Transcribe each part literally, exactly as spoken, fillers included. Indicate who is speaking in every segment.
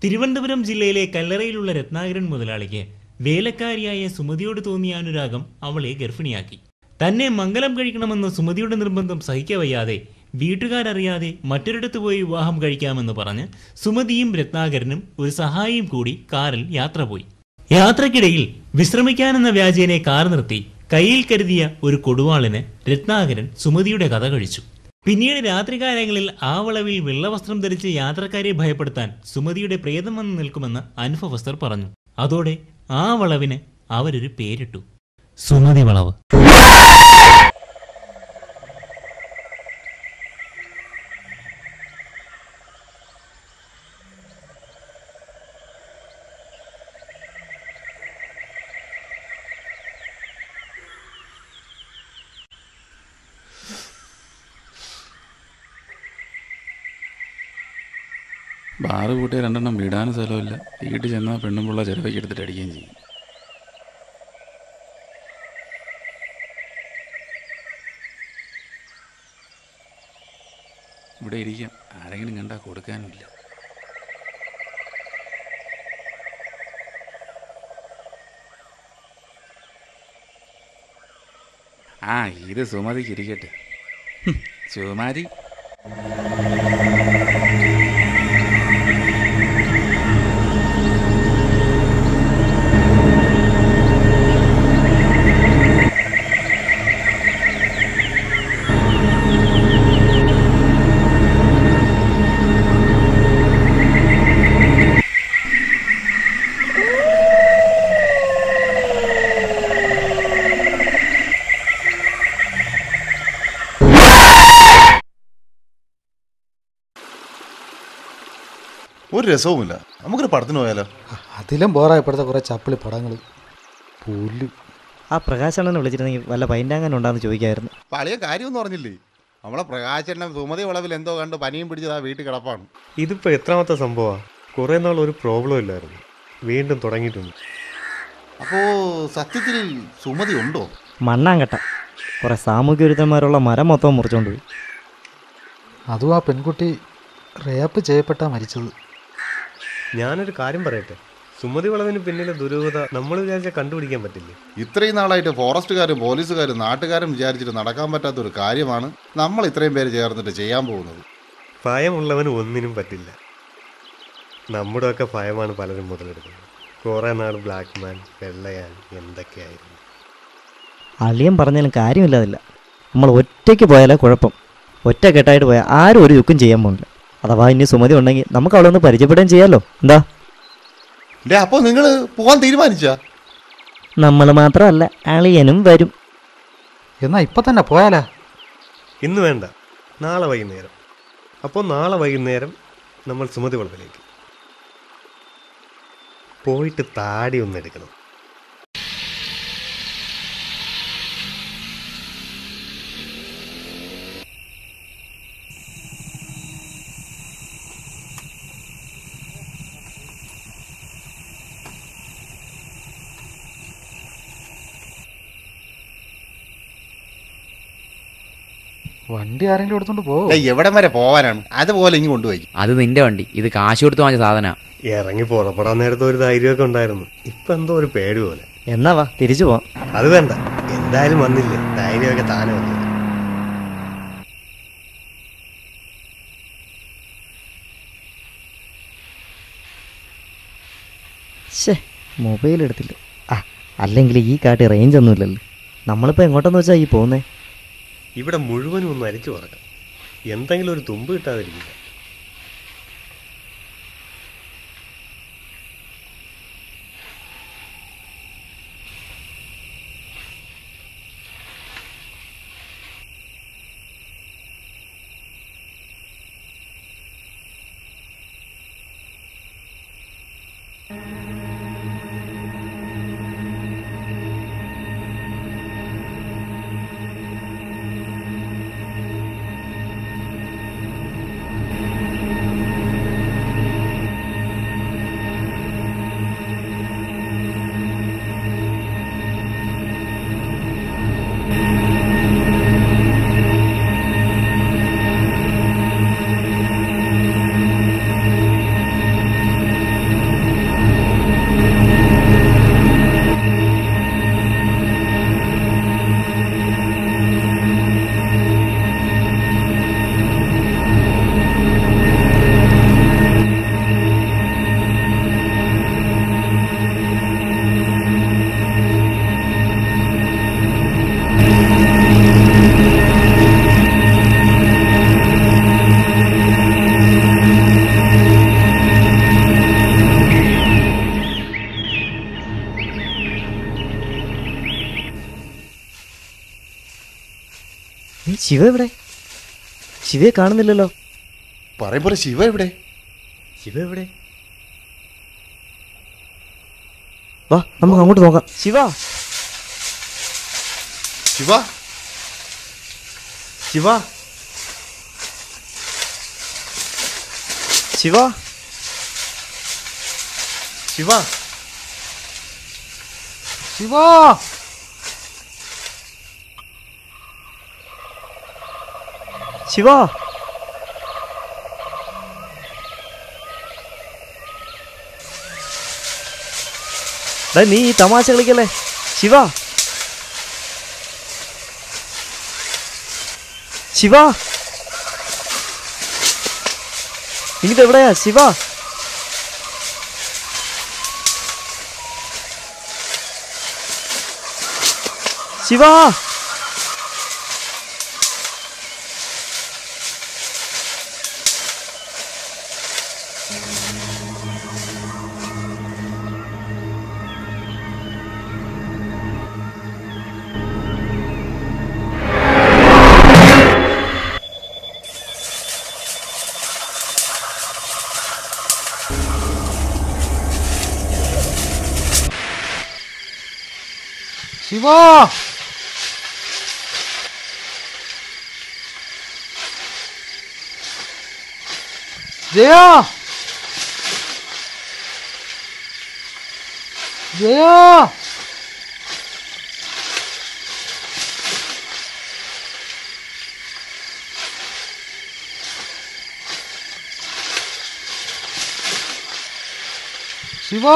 Speaker 1: തിരുവനന്തപുരം ജില്ലയിലെ കല്ലറയിലുള്ള രത്നാകരൻ മുതലാളിക്ക് വേലക്കാരിയായ സുമതിയോട് തോന്നിയ അനുരാഗം അവളെ ഗർഭിണിയാക്കി. തന്നെ മംഗലം കഴിക്കണമെന്ന് സുമതിയുടെ നിർബന്ധം സഹിക്കവയ്യാതെ വീട്ടുകാരറിയാതെ മറ്റൊരിടത്ത് പോയി വിവാഹം കഴിക്കാമെന്ന് പറഞ്ഞ് സുമതിയും രത്നാകരനും ഒരു സഹായിയും കൂടി കാറിൽ യാത്ര പോയി. യാത്രക്കിടയിൽ വിശ്രമിക്കാനെന്ന വ്യാജേനെ കാർ നിർത്തി കയ്യിൽ കരുതിയ ഒരു കൊടുവാളിന് രത്നാകരൻ സുമതിയുടെ കഥ കഴിച്ചു. പിന്നീട് രാത്രികാലങ്ങളിൽ ആ വളവിൽ വെള്ളവസ്ത്രം ധരിച്ച് യാത്രക്കാരെ ഭയപ്പെടുത്താൻ സുമതിയുടെ പ്രേതം വന്ന് നിൽക്കുമെന്ന് അനുഭവസ്ഥർ പറഞ്ഞു. അതോടെ ആ വളവിന് അവരൊരു പേരിട്ടു, സുമതി വളവ്.
Speaker 2: ബാറ് കൂട്ടിയ രണ്ടെണ്ണം വിടാനും സ്ഥലമില്ല. വീട്ടിൽ ചെന്നാൽ പെണ്ണുമ്പുള്ള ചിലവയ്ക്ക് എടുത്തിട്ട് അടിക്കുകയും ചെയ്യും. ഇവിടെ ഇരിക്കാം, ആരെങ്കിലും കണ്ടാൽ കൊടുക്കാനുമില്ല. ആ ഇത് സുമതിക്ക് ഇരിക്കട്ടെ. സുമാരി
Speaker 3: ഒരു രസവുമില്ല. നമുക്കൊരു പടത്തിന് പോയാലോ?
Speaker 4: അതിലും ബോറായ ഇപ്പോഴത്തെ കുറേ ചപ്പിളി പടങ്ങൾ. പുല്ല്.
Speaker 5: ആ പ്രകാശണ്ണനെ വിളിച്ചിരുന്നെങ്കിൽ വല്ല പൈൻറ്റാങ്ങാൻ ഉണ്ടാന്ന് ചോദിക്കായിരുന്നു.
Speaker 3: പഴയ കാര്യമൊന്നും പറഞ്ഞില്ലേ? നമ്മളെ പ്രകാശണ്ണൻ സുമതി വളവിൽ എന്തോ കണ്ട് പനിയും പിടിച്ചത് ആ വീട്ടിൽ കിടപ്പാണ്.
Speaker 6: ഇതിപ്പോൾ എത്രാമത്തെ സംഭവമാണ്? കുറേ നാൾ ഒരു പ്രോബ്ലം ഇല്ലായിരുന്നു, വീണ്ടും തുടങ്ങിയിട്ടുണ്ട്.
Speaker 3: അപ്പോൾ സത്യത്തിൽ സുമതി ഉണ്ടോ?
Speaker 5: മണ്ണാങ്കട്ട കുറേ സാമൂഹ്യ വിരുദ്ധന്മാരുള്ള മരം മൊത്തം മുറിച്ചോണ്ട് പോയി.
Speaker 4: അതും ആ പെൺകുട്ടി റേപ്പ് ചെയ്യപ്പെട്ടാ മരിച്ചത്.
Speaker 6: ഞാനൊരു കാര്യം പറയട്ടെ, സുമതി വളവിന് പിന്നിലെ ദുരൂഹത നമ്മൾ വിചാരിച്ചാൽ കണ്ടുപിടിക്കാൻ പറ്റില്ലേ?
Speaker 3: ഇത്രയും നാളായിട്ട് ഫോറസ്റ്റുകാരും പോലീസുകാരും നാട്ടുകാരും വിചാരിച്ചിട്ട് നടക്കാൻ പറ്റാത്തൊരു കാര്യമാണ് നമ്മൾ ഇത്രയും പേര് ചേർന്നിട്ട് ചെയ്യാൻ പോകുന്നത്.
Speaker 6: ഭയമുള്ളവന് ഒന്നിനും പറ്റില്ല. നമ്മുടെയൊക്കെ ഭയമാണ് പലരും മുതലെടുക്കുന്നത്. കുറേ നാൾ ബ്ലാക്ക് മാൻ, വെള്ളയാൻ എന്തൊക്കെയായിരുന്നു.
Speaker 5: അളിയൻ പറഞ്ഞാലും കാര്യമില്ലാതില്ല. നമ്മൾ ഒറ്റയ്ക്ക് പോയാലേ കുഴപ്പം. ഒറ്റക്കെട്ടായിട്ട് പോയാൽ ആരും ഒരു ചുക്കും ചെയ്യാൻ പോകില്ല. അഥവാ ഇനി സുമതി ഉണ്ടെങ്കിൽ നമുക്ക് അവിടെ ഒന്ന് പരിചയപ്പെടുകയും ചെയ്യാമല്ലോ. എന്താ?
Speaker 3: അപ്പോൾ നിങ്ങൾ പോകാൻ തീരുമാനിച്ചാ?
Speaker 5: നമ്മൾ മാത്രമല്ല, അളിയനും വരും.
Speaker 4: എന്നാ ഇപ്പം തന്നെ പോയാലാ?
Speaker 6: ഇന്ന് വേണ്ട, നാളെ വൈകുന്നേരം. അപ്പോൾ നാളെ വൈകുന്നേരം നമ്മൾ സുമതി വളവിലേക്ക് പോയിട്ട് താടി ഒന്നെടുക്കണം.
Speaker 4: വണ്ടി ആരെങ്കിലും എടുത്തോണ്ട് പോകും?
Speaker 3: എവിടം വരെ പോവാനാണ്? അതുപോലെ ഇങ്ങ് കൊണ്ടുപോയി.
Speaker 7: അത് നിന്റെ വണ്ടി, ഇത് കാശ് കൊടുത്ത് വാങ്ങിയ സാധന.
Speaker 6: ഇറങ്ങി പുറപ്പെടാൻ നേരത്തെ ഒരു ധൈര്യമൊക്കെ ഉണ്ടായിരുന്നു, ഇപ്പൊ എന്തോ ഒരു പേടി പോലെ.
Speaker 5: എന്നാ വാ തിരിച്ചു പോവാം.
Speaker 6: അത് വേണ്ട, എന്തായാലും വന്നില്ലേ, ധൈര്യമൊക്കെ താനെ വന്നില്ല.
Speaker 5: ശേ, മൊബൈൽ എടുത്തില്ല. ആ അല്ലെങ്കിൽ ഈ കാട്ടി റേഞ്ച് ഒന്നും ഇല്ലല്ലോ. നമ്മളിപ്പോൾ എങ്ങോട്ടെന്ന് വെച്ചാൽ ഈ പോകുന്നേ?
Speaker 6: ഇവിടെ മുഴുവനും ഒന്ന് അരിച്ചു പറക്കാം, എന്തെങ്കിലും ഒരു തുമ്പ് കിട്ടാതിരിക്കില്ല.
Speaker 5: ശിവ എവിടെ? ശിവയെ കാണുന്നില്ലല്ലോ.
Speaker 3: പറയുമ്പോൾ ശിവ എവിടെ?
Speaker 6: ശിവ എവിടെ?
Speaker 5: വാ നമുക്ക് അങ്ങോട്ട് നോക്കാം. ശിവ
Speaker 3: ശിവ
Speaker 6: ശിവ
Speaker 5: ശിവ
Speaker 6: ശിവ
Speaker 4: ശിവ
Speaker 5: ശിവ നീ ഈ തമാശ കളിക്കല്ലേ? ശിവ ശിവ ഇങ്ങിതെവിടെയാ ശിവ? ശിവ
Speaker 4: ശിവ ജയ ജയ ശിവ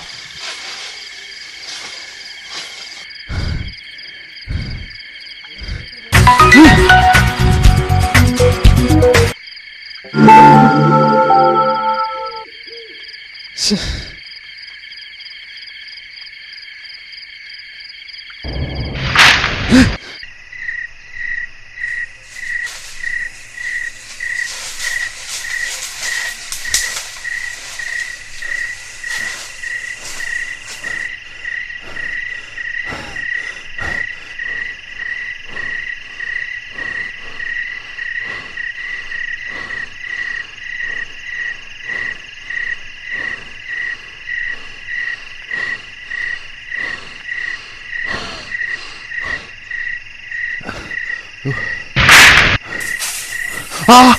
Speaker 4: ആ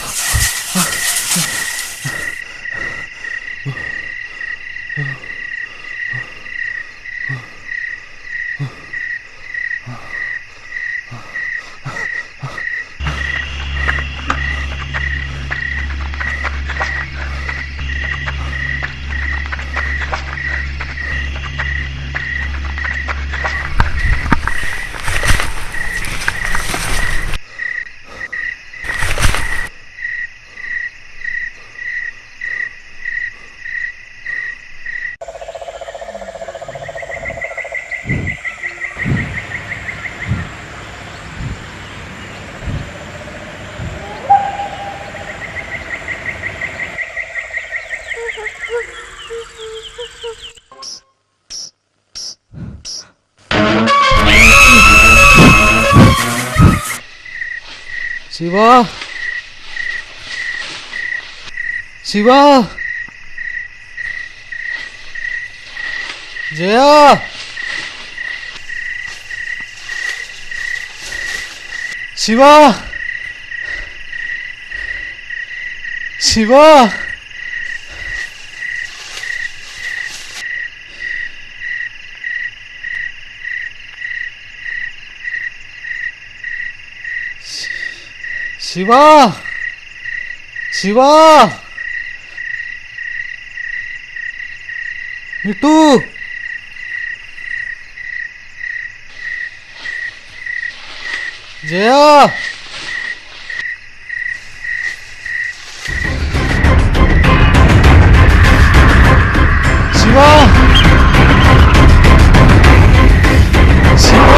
Speaker 4: ശിവ ശിവ ജയ ശിവ ശിവ ശിവ ശിവ മിട്ടു ജയ ശിവ ശിവ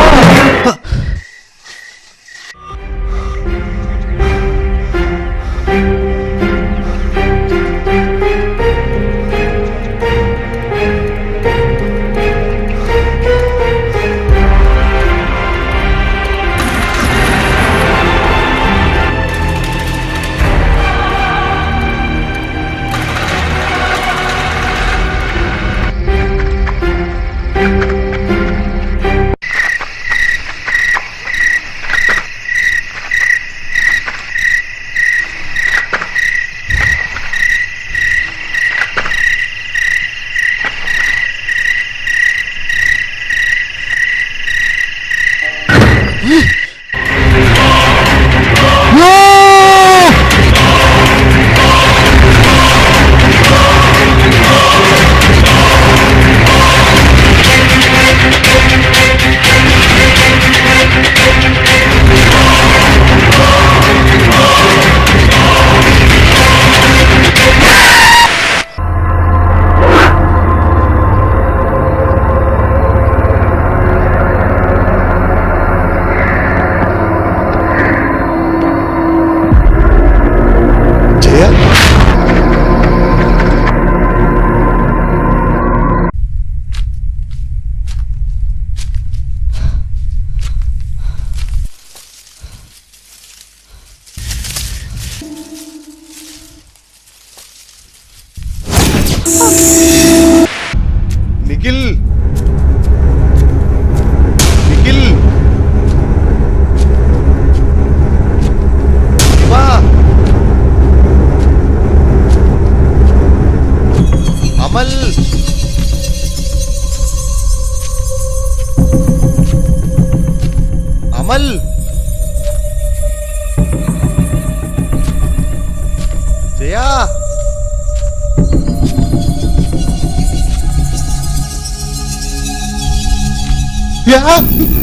Speaker 6: നിഖിൽ നിഖിൽ വാ. അമൽ അമൽ ജയാ. Yeah.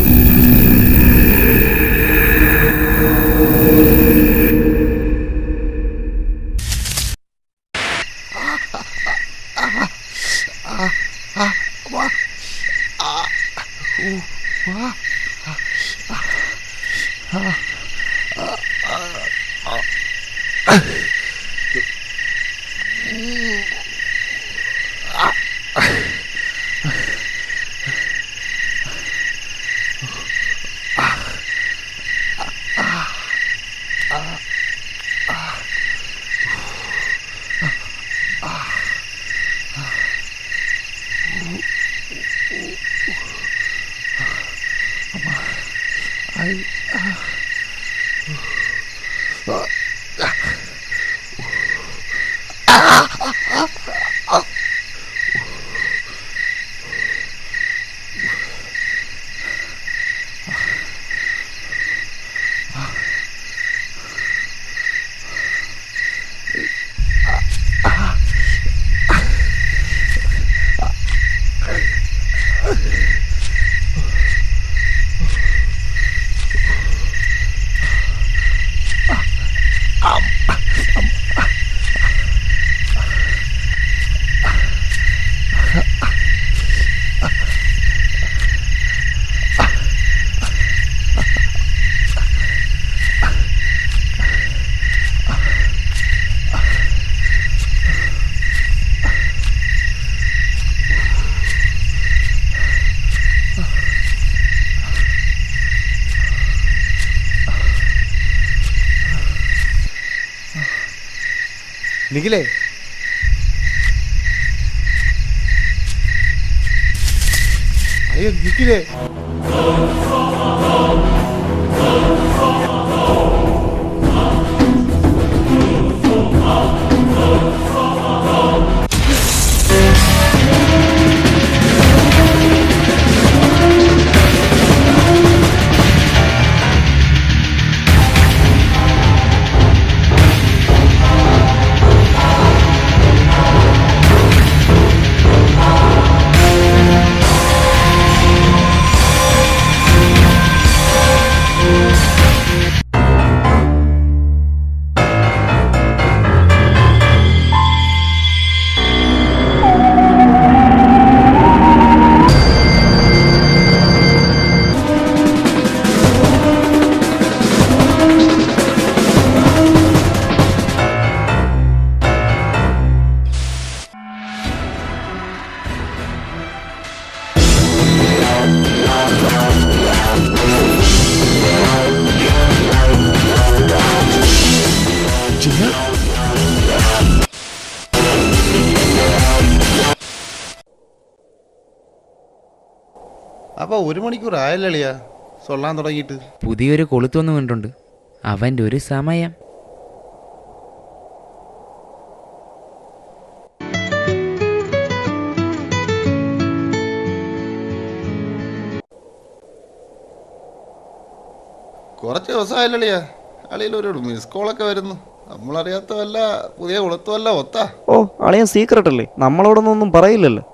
Speaker 6: നിഖിലേ, അയ്യോ നിഖിലേ. അപ്പൊ ഒരു മണിക്കൂർ ആയല്ലിയാ സൊല്ലാൻ തുടങ്ങിയിട്ട്.
Speaker 7: പുതിയൊരു കൊളുത്തൊന്നും കണ്ടുണ്ട്. അവൻ്റെ ഒരു സമയം.
Speaker 3: കുറച്ച് ദിവസമായല്ലിയാ അളിയിൽ ഒരു മിസ് കോളൊക്കെ വരുന്നു. നമ്മളറിയാത്ത വല്ല പുതിയ കൊളുത്തുമല്ല ഒത്താ.
Speaker 5: ഓ, അളിയൻ സീക്രട്ട് അല്ലേ, നമ്മളോടൊന്നും പറയില്ലല്ലോ.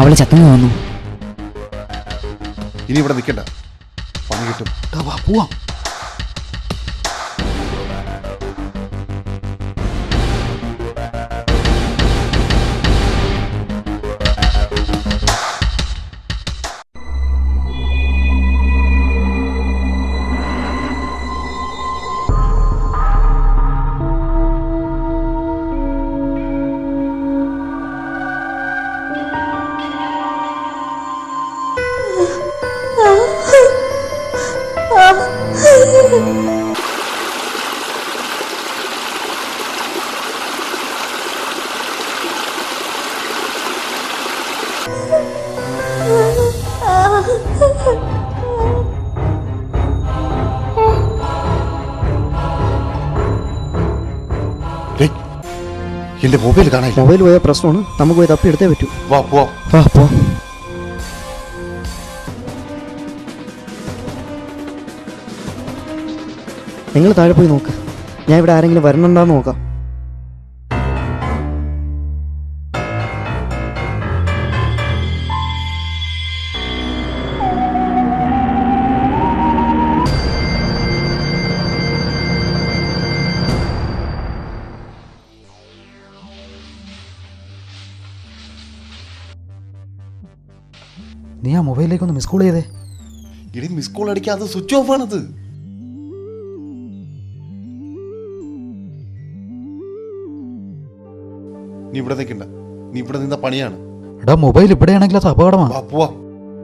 Speaker 7: അവളെ ചത്തെന്ന് തോന്നുന്നു.
Speaker 3: ഇനി ഇവിടെ നിൽക്കണ്ട, പണി കിട്ടും.
Speaker 4: പോവാം.
Speaker 3: എന്റെ മൊബൈൽ കാണാൻ
Speaker 5: മൊബൈൽ പോയ പ്രശ്നമാണ്. നമുക്ക് പോയി തപ്പി എടുത്തേ പറ്റൂ.
Speaker 3: വാ പോ
Speaker 5: വാ പോ. നിങ്ങൾ താഴെ പോയി നോക്ക്. ഞാൻ ഇവിടെ ആരെങ്കിലും വരണുണ്ടോന്ന് നോക്കാം.
Speaker 4: നീ ആ മൊബൈലിലേക്ക് ഒന്ന് മിസ് കോൾ ചെയ്തേ.
Speaker 3: ഇനി മിസ് കോൾ അടിക്കാൻ അത് സ്വിച്ച് ഓഫ് ആണത്. നീ ഇവിടെ നിൽക്കണ്ട, നീ ഇവിടെ നിന്ന പണിയാണ്.
Speaker 4: എടാ മൊബൈൽ ഇവിടെയാണെങ്കിൽ അത് അപകടമാണ്.
Speaker 3: വാ പോവാ.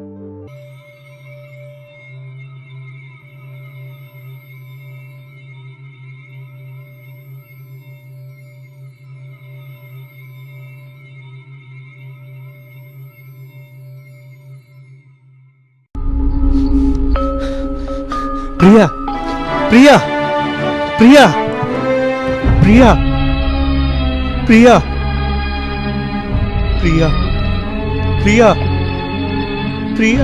Speaker 6: പ്രിയ പ്രിയ പ്രിയ പ്രിയ പ്രിയ പ്രിയ പ്രിയ പ്രിയ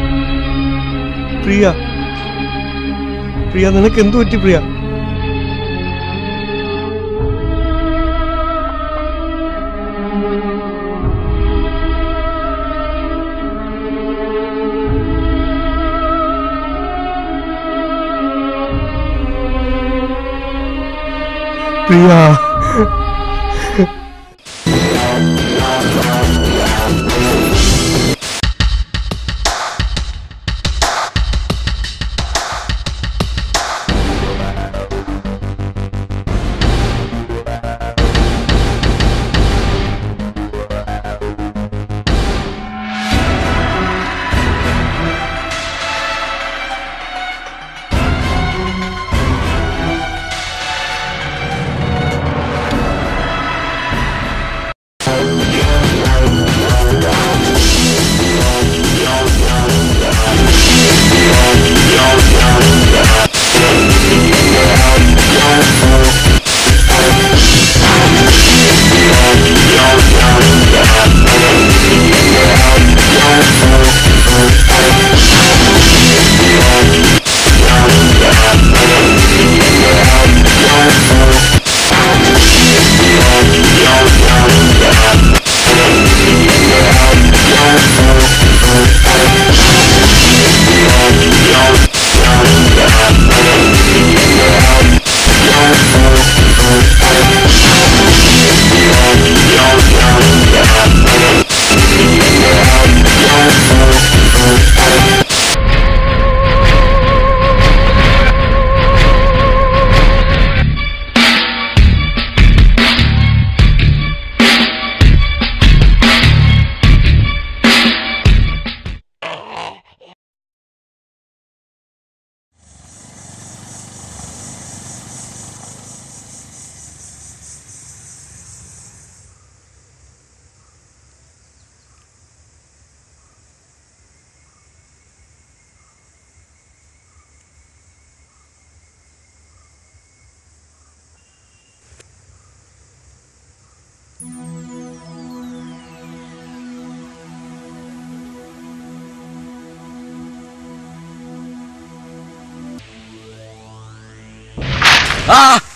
Speaker 6: പ്രിയ പ്രിയ നിനക്ക് എന്തു പറ്റി പ്രിയ? പ്രിയ
Speaker 8: Ah!